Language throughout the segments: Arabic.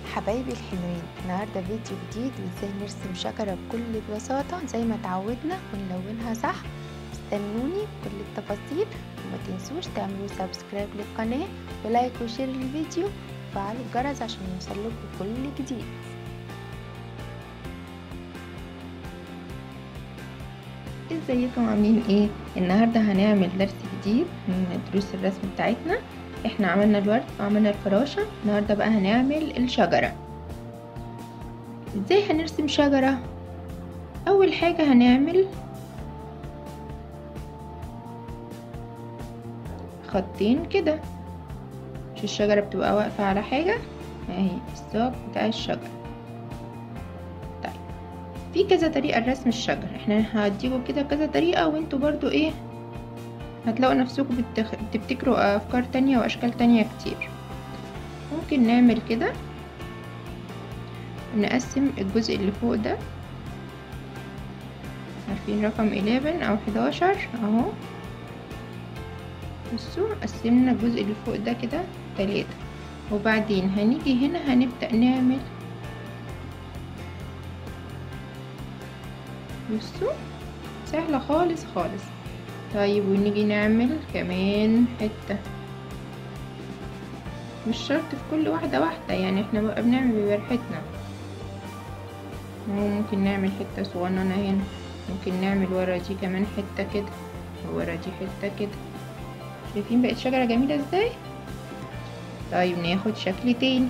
حبايبي الحلوين، النهاردة فيديو جديد وازاي نرسم شجرة بكل بساطة زي ما تعودنا ونلونها صح. استنوني بكل التفاصيل، وما تنسوش تعملوا سبسكرايب للقناة ولايك وشير للفيديو وفعلوا الجرس عشان يوصلكوا كل جديد. ازيكم عاملين ايه؟ النهاردة هنعمل درس جديد من دروس الرسم بتاعتنا. احنا عملنا الورد وعملنا الفراشة، النهاردة بقى هنعمل الشجرة. ازاي هنرسم شجرة؟ اول حاجة هنعمل خطين كده، مش الشجرة بتبقى واقفة على حاجة اهي الساق بتاع الشجرة. طيب في كذا طريقة لرسم الشجرة، احنا هديكوا كده كذا طريقة وانتوا برضو ايه هتلاقوا نفسكم بتبتكروا افكار تانية واشكال تانية كتير. ممكن نعمل كده، نقسم الجزء اللي فوق ده، عارفين رقم 11 او 11 اهو. بصوا قسمنا الجزء اللي فوق ده كده 3، وبعدين هنيجي هنا هنبدأ نعمل، بصوا سهلة خالص خالص. طيب ونيجي نعمل كمان حتة، مش شرط في كل واحدة يعني احنا بقى بنعمل ببرحتنا. ممكن نعمل حتة صغننة هنا، ممكن نعمل ورا دي كمان حتة كده، ورا دي حتة كده. شايفين بقت شجرة جميلة ازاي؟ طيب ناخد شكل تاني،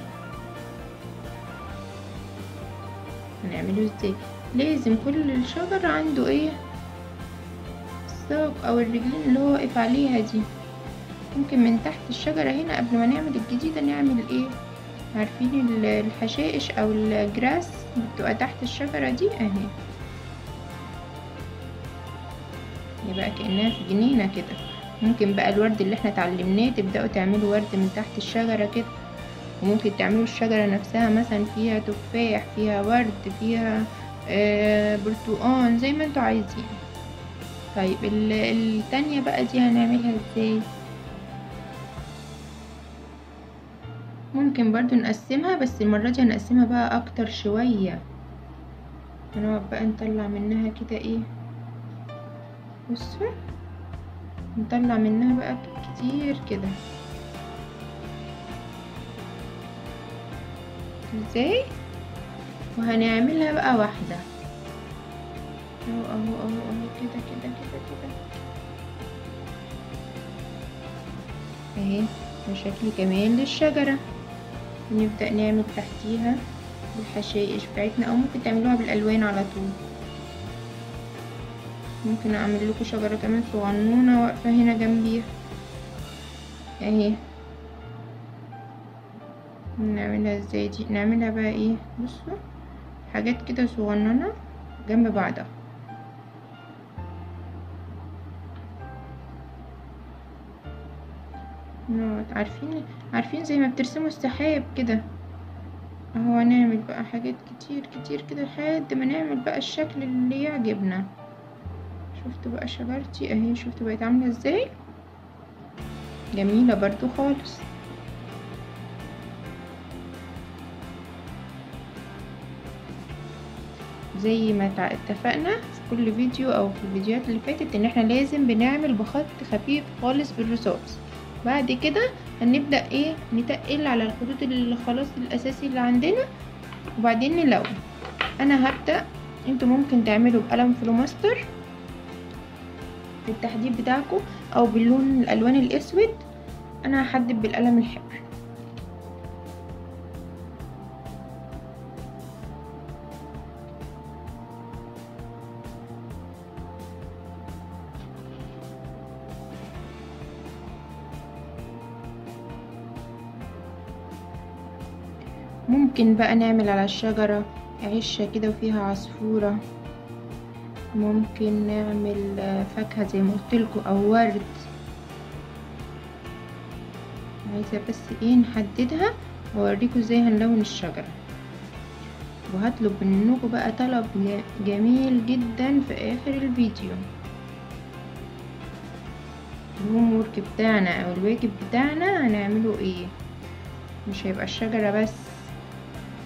هنعمله ازاي؟ لازم كل الشجر عنده ايه الساق او الرجلين اللي هو واقف عليها دي. ممكن من تحت الشجرة هنا قبل ما نعمل الجديدة نعمل ايه، عارفين الحشائش او الجراس بتبقى تحت الشجرة دي اهي، يبقى كأنها في جنينة كده. ممكن بقى الورد اللي احنا اتعلمناه تبدأوا تعملوا ورد من تحت الشجرة كده، وممكن تعملوا الشجرة نفسها مثلا فيها تفاح، فيها ورد، فيها برتقان، زي ما انتوا عايزين. طيب التانية بقى دي هنعملها ازاي؟ ممكن برضو نقسمها، بس المرة دي هنقسمها بقى اكتر شوية، هنقعد بقى نطلع منها كده ايه، بصوا نطلع منها بقى كتير كده ازاي، وهنعملها بقى واحدة اهو اهو اهو اهو كده كده كده كده اهي. وشكل كمان للشجرة، نبدأ نعمل تحتيها الحشائش بتاعتنا، او ممكن تعملوها بالالوان على طول. ممكن اعمل لكم شجرة كمان صغنونة واقفة هنا جنبيها اهي. نعملها ازاي دي؟ نعملها بقى ايه، بصوا حاجات كده صغننة جنب بعضها. عارفين زي ما بترسموا السحاب كده اهو. هنعمل بقى حاجات كتير كتير كده لحد ما نعمل بقى الشكل اللي يعجبنا. شفتوا بقى شجرتي اهي، شفتوا بقت عاملة ازاي جميلة برضو خالص. زي ما اتفقنا في كل فيديو او في الفيديوهات اللي فاتت ان احنا لازم بنعمل بخط خفيف خالص بالرصاص. بعد كده هنبدأ ايه نتقل على الخطوط اللي خلاص الاساسي اللي عندنا، وبعدين نلون. انا هبدأ، انتوا ممكن تعملوا بقلم فلوماستر في التحديد بتاعكم او باللون الالوان الاسود. انا هحدد بالقلم الحبر. ممكن بقى نعمل على الشجرة عشة كده وفيها عصفورة، ممكن نعمل فاكهة زي ما قلتلكوا او ورد. عايزة بس ايه نحددها واوريكم ازاي هنلون الشجرة. وهطلب منكم بقى طلب جميل جدا في اخر الفيديو. الهوم ورك بتاعنا او الواجب بتاعنا هنعمله ايه، مش هيبقى الشجرة بس،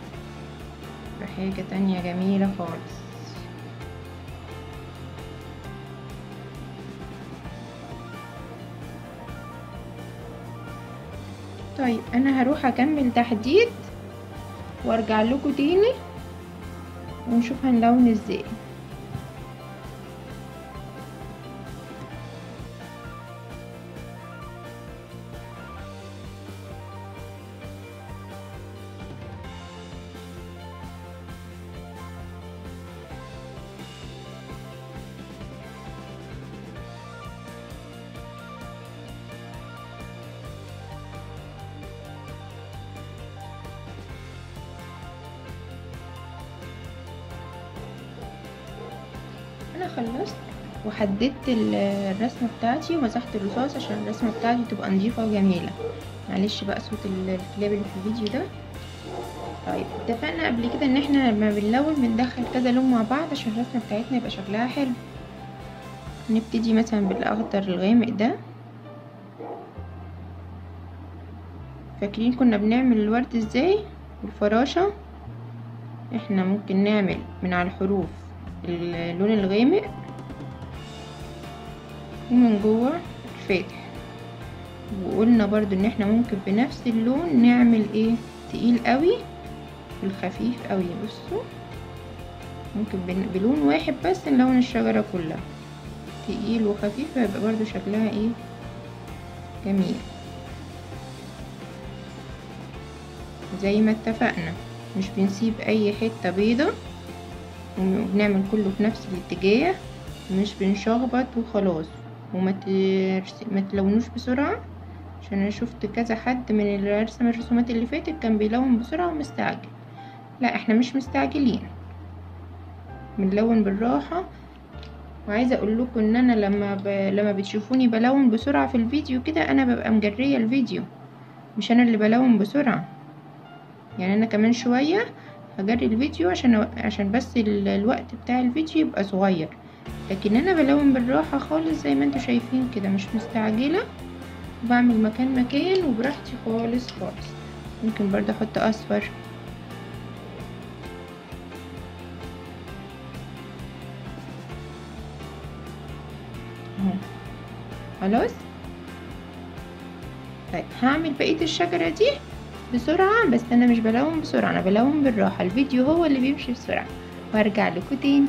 تبقى حاجة تانية جميلة خالص. طيب انا هروح اكمل تحديد وارجع لكم تاني ونشوف هنلون ازاي. انا خلصت وحددت الرسمه بتاعتي ومسحت الرصاص عشان الرسمه بتاعتي تبقى نظيفه وجميله. معلش بقى صوت الكلاب اللي في الفيديو ده. طيب اتفقنا قبل كده ان احنا لما بنلون بندخل كذا لون مع بعض عشان الرسمه بتاعتنا يبقى شكلها حلو. نبتدي مثلا بالاخضر الغامق ده. فاكرين كنا بنعمل الورد ازاي والفراشه؟ احنا ممكن نعمل من على الحروف اللون الغامق ومن جوه الفاتح. وقلنا برضو ان احنا ممكن بنفس اللون نعمل ايه تقيل قوي والخفيف قوي. بصوا ممكن بلون واحد بس نلون الشجرة كلها تقيل وخفيف، هيبقى برضو شكلها ايه جميل زي ما اتفقنا. مش بنسيب اي حتة بيضة وبنعمل كله في نفس الاتجاه، مش بنشخبط وخلاص. وما تلونوش بسرعة عشان انا شفت كذا حد من اللي رسم الرسومات اللي فاتت كان بيلون بسرعة ومستعجل. لا احنا مش مستعجلين، بنلون بالراحة. وعايزة اقول لكم ان انا لما بتشوفوني بلون بسرعة في الفيديو كده انا ببقى مجرية الفيديو، مش انا اللي بلون بسرعة. يعني انا كمان شوية هجري الفيديو عشان بس الوقت بتاع الفيديو يبقى صغير، لكن انا بلون بالراحة خالص زي ما انتوا شايفين كده، مش مستعجلة. بعمل مكان وبراحتي خالص خالص. ممكن برضه احط اصفر. اهو خلاص. طيب هعمل بقية الشجرة دي بسرعة، بس انا مش بلون بسرعة، انا بلون بالراحة. الفيديو هو اللي بيمشي بسرعة. وهرجع لكم تاني.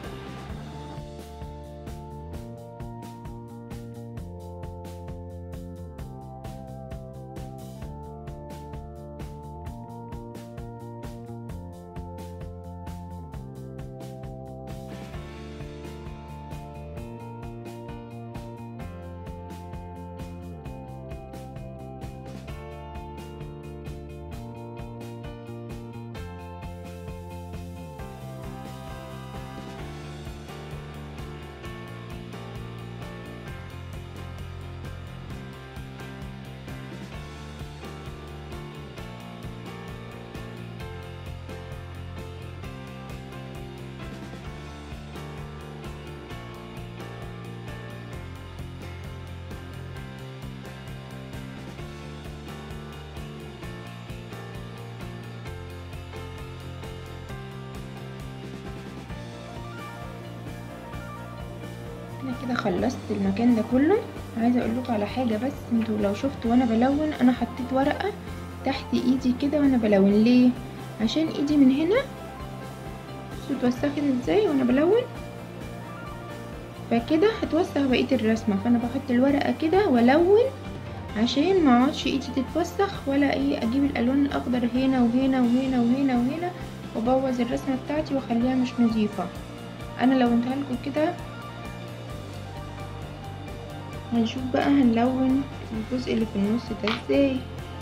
انا كده خلصت المكان ده كله. عايزه اقول لكم على حاجه، بس انتوا لو شفتوا وانا بلون انا حطيت ورقه تحت ايدي كده وانا بلون. ليه؟ عشان ايدي من هنا بصوا اتوسخت ازاي وانا بلون، فكده هتوسخ بقيه الرسمه. فانا بحط الورقه كده والون عشان ما اقعدش ايدي تتوسخ، ولا ايه اجيب الالوان الاخضر هنا وهنا وهنا وهنا وهنا وابوظ الرسمه بتاعتي واخليها مش نظيفه. انا لونتها لكم كده. هنشوف بقى هنلون الجزء اللي في النص ده ازاي،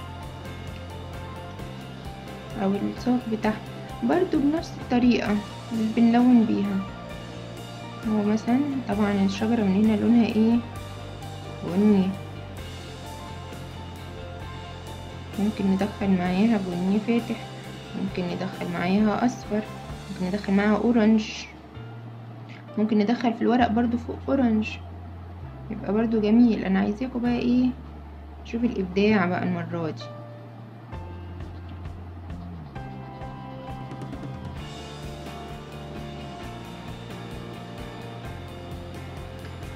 او الساق بتاعها برضو بنفس الطريقة اللي بنلون بيها. هو مثلا طبعا الشجرة من هنا لونها ايه بني، ممكن ندخل معاها بني فاتح، ممكن ندخل معاها اصفر، ممكن ندخل معاها اورنج، ممكن ندخل في الورق برضو فوق اورنج، يبقى برضو جميل. انا عايزاكم بقى ايه شوف الابداع بقى المرة دي.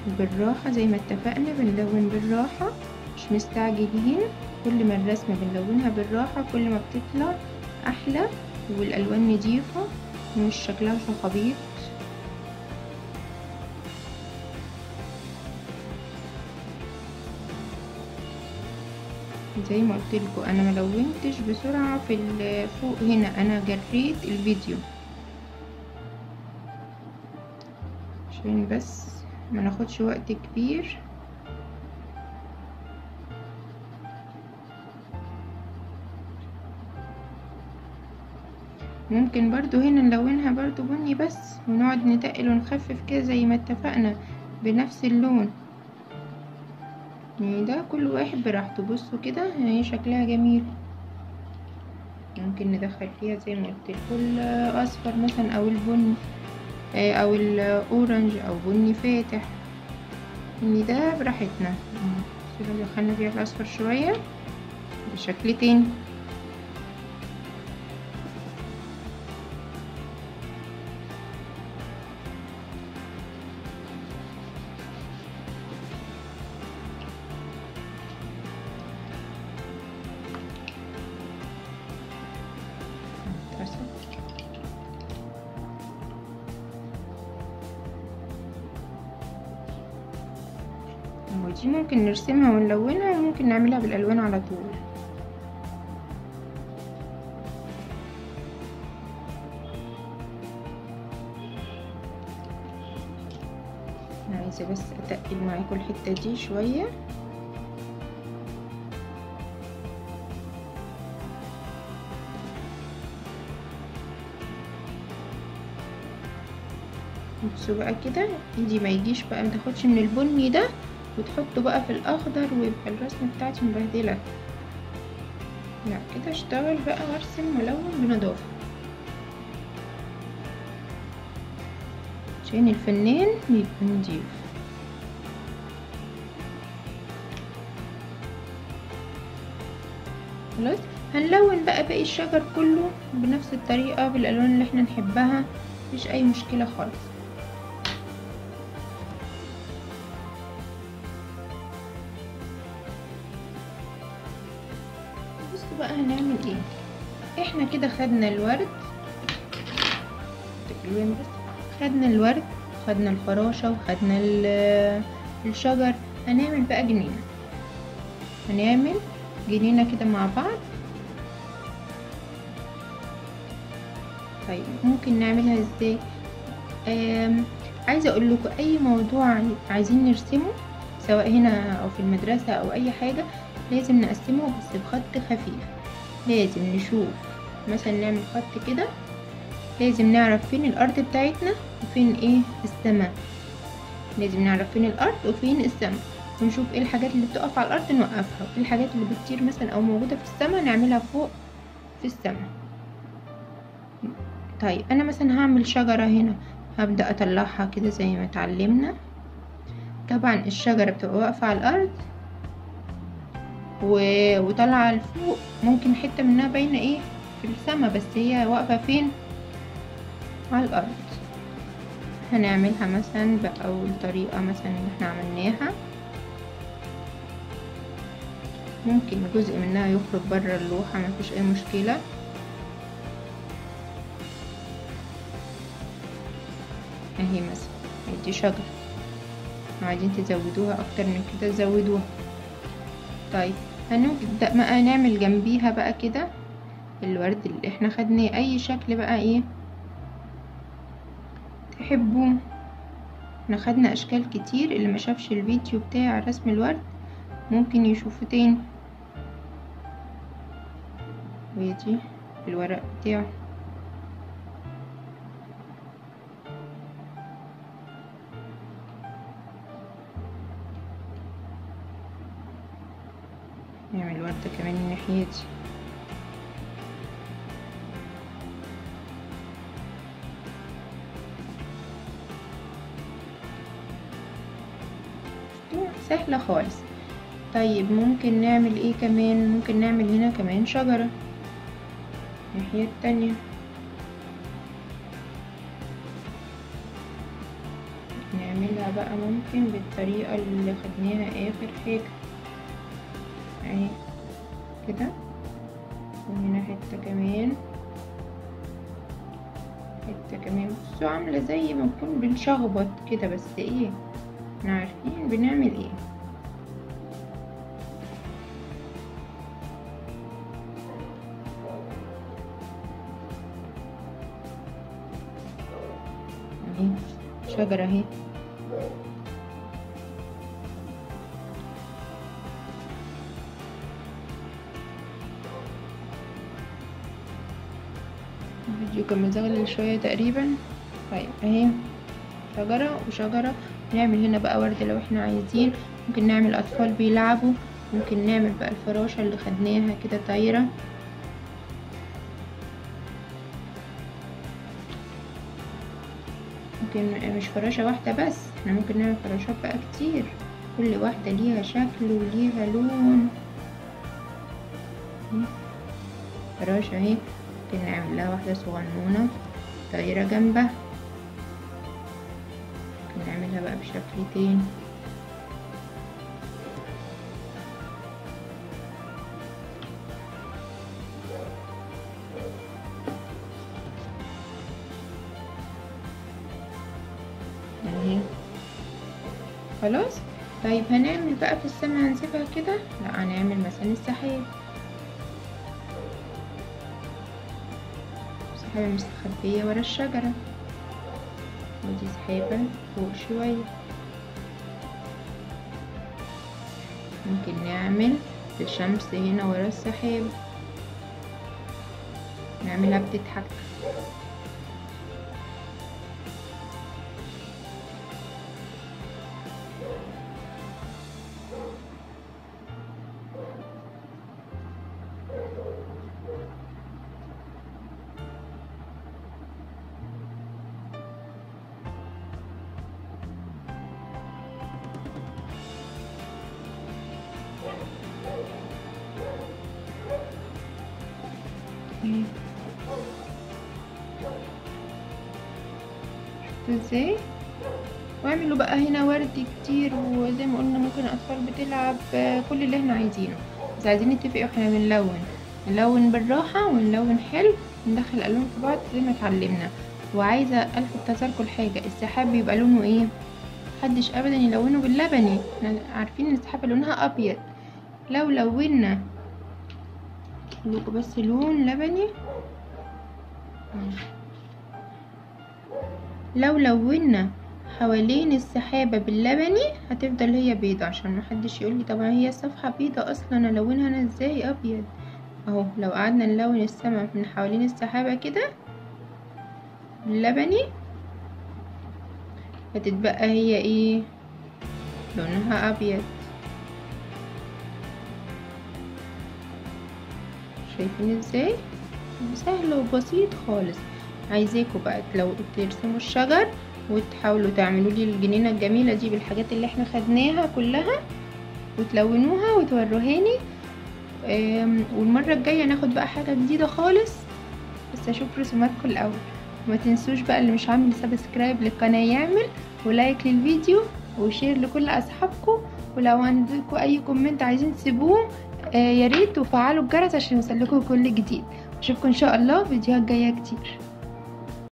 بالراحة زي ما اتفقنا، بنلون بالراحة مش مستعجلين. كل ما الرسمة بنلونها بالراحة كل ما بتطلع احلى والالوان نضيفة ومش شكلها خبيط. زي ما قلت لكم انا ملونتش بسرعة في فوق هنا، انا جريت الفيديو عشان بس ما ناخدش وقت كبير. ممكن برضو هنا نلونها برضو بني بس ونقعد نتقل ونخفف كده زي ما اتفقنا بنفس اللون. يعني ده كل واحد براحته. بصوا كده هي شكلها جميل. ممكن ندخل فيها زي ما قلت لكم الاصفر مثلا او البني او الاورنج او بني فاتح، يعني ده براحتنا. دخلنا فيها الاصفر شويه بشكل تاني. ودي ممكن نرسمها ونلونها وممكن نعملها بالالوان على طول. انا عايزه بس اتقل معاكم الحته دي شويه. بصوا بقى كده ايدي ما يجيش بقى، ما تاخدش من البني ده وتحطه بقى في الاخضر ويبقى الرسمه بتاعتي مبهدله. لا كده اشتغل بقى وارسم ملون بنضافه عشان الفنان يبقى نضيف. خلاص هنلون بقى باقي الشجر كله بنفس الطريقه بالالوان اللي احنا نحبها، مفيش اي مشكله خالص. بصوا بقى هنعمل ايه. احنا كده خدنا الورد، خدنا الورد خدنا الفراشة وخدنا الشجر. هنعمل بقى جنينة، هنعمل جنينة كده مع بعض. طيب ممكن نعملها ازاي؟ عايزة اقول لكم اي موضوع عايزين نرسمه سواء هنا او في المدرسة او اي حاجة لازم نقسمه بس بخط خفيف. لازم نشوف مثلا نعمل خط كده، لازم نعرف فين الارض بتاعتنا وفين ايه السماء. لازم نعرف فين الارض وفين السماء ونشوف ايه الحاجات اللي بتقف على الارض نوقفها، وايه الحاجات اللي بتطير مثلا او موجودة في السماء نعملها فوق في السماء. طيب انا مثلا هعمل شجرة هنا، هبدأ اطلعها كده زي ما اتعلمنا. طبعا الشجرة بتبقى واقفة على الارض وطالعة لفوق، ممكن حتة منها باينة ايه في السماء بس هي واقفة فين على الارض. هنعملها مثلا بأول طريقة مثلا اللي احنا عملناها. ممكن جزء منها يخرج برا اللوحة مفيش اي مشكلة. اهي مثلا دي شجرة، لو عايزين تزودوها اكتر من كده زودوها. طيب هنبدأ بقى نعمل جنبيها بقى كده الورد اللي احنا خدناه، اي شكل بقى ايه تحبوه. احنا خدنا اشكال كتير، اللي ما شافش الفيديو بتاع رسم الورد ممكن يشوفه تاني. ويجي الورق بتاعه. نعمل وردة كمان من الناحية دي. سهلة خالص. طيب ممكن نعمل ايه كمان؟ ممكن نعمل هنا كمان شجرة الناحية التانية. نعملها بقى ممكن بالطريقة اللي خدناها اخر حاجة اهي كده، وهنا حتة كمان حتة كمان. بصوا عاملة زي ما نكون بنشخبط كده، بس ايه احنا عارفين بنعمل ايه. اهي شجرة اهي. الفيديو كان مزغلل شوية تقريبا. طيب اهي شجرة وشجرة. نعمل هنا بقى وردة لو احنا عايزين، ممكن نعمل اطفال بيلعبوا، ممكن نعمل بقى الفراشة اللي خدناها كده طايرة. ممكن مش فراشة واحدة بس، احنا ممكن نعمل فراشات بقى كتير، كل واحدة ليها شكل وليها لون. فراشة اهي، ممكن نعمل لها واحدة صغنونة طايرة جنبها، ممكن نعملها بقى بشكل تاني. اهي خلاص. طيب هنعمل بقى في السما، هنسيبها كده؟ لا، هنعمل مثلا السحاب. سحابة مستخبية ورا الشجرة، ودي سحابة فوق شوية. ممكن نعمل الشمس هنا ورا السحاب، نعملها بتضحك. شفتوا ازاي؟ واعملوا بقى هنا ورد كتير، وزي ما قلنا ممكن اطفال بتلعب، كل اللي احنا عايزينه. بس عايزين نتفق احنا نلون بالراحة ونلون حلو، ندخل الالوان في بعض زي ما اتعلمنا. وعايزة الفت نظركم لحاجة، السحاب بيبقى لونه ايه؟ محدش ابدا يلونه باللبني، احنا عارفين ان السحابة لونها ابيض. لو لونا لكم بس لون لبني، لو لونا حوالين السحابة باللبني هتفضل هي بيضة، عشان محدش يقولي طبعا هي الصفحة بيضة اصلا الونها انا ازاي ابيض. اهو لو قعدنا نلون السما من حوالين السحابة كده باللبني هتتبقى هي ايه؟ لونها ابيض. شايفين ازاي؟ سهل وبسيط خالص. عايزاكم بقى لو ترسموا الشجر وتحاولوا تعملوا لي الجنينة الجميلة دي بالحاجات اللي احنا خدناها كلها، وتلونوها وتوروهاني. والمرة الجاية ناخد بقى حاجة جديدة خالص، بس اشوف رسوماتكم الاول. وما تنسوش بقى اللي مش عامل سبسكرايب للقناة يعمل، ولايك للفيديو، وشير لكل اصحابكم. ولو عندكم اي كومنت عايزين تسيبوه يا ريت، وفعلوا الجرس عشان يوصلكم كل جديد. اشوفكم ان شاء الله فيديوهات جايه كتير.